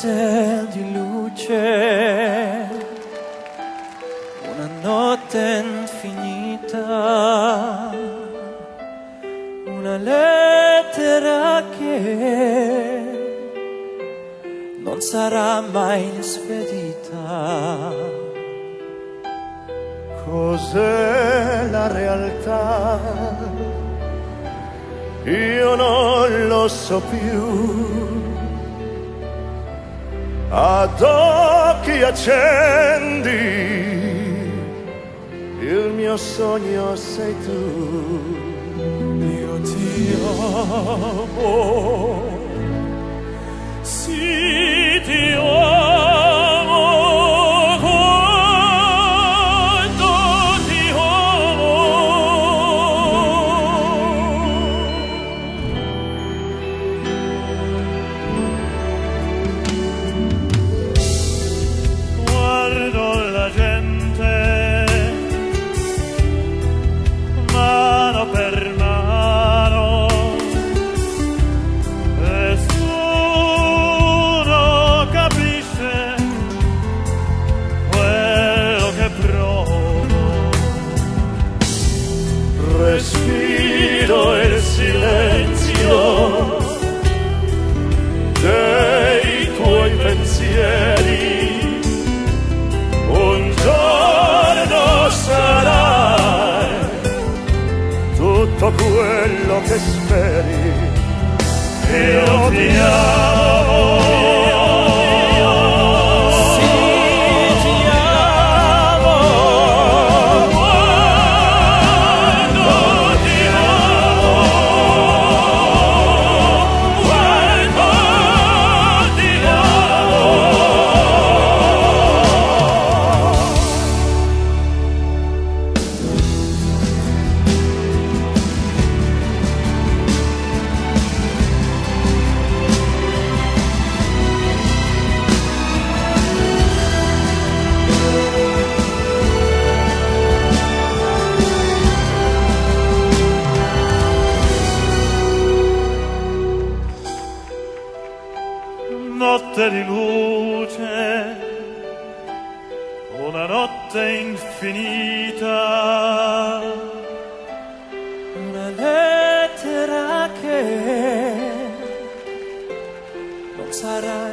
notte di luce, una notte infinita, una lettera che non sarà mai spedita. Cos'è la realtà? Io non lo so più. Ad occhi accendi, il mio sogno sei tu. Io ti amo, sì ti amo, quanto ti amo. Guardo la gente mano per mano, nessuno capisce quello che provo. Respiro il silenzio dei tuoi pensieri. Un giorno sarai tutto quello che speri. Io ti amo, Sì, ti amo, quando ti amo, quando ti amo. notte di luce, una notte infinita, una lettera che non sarà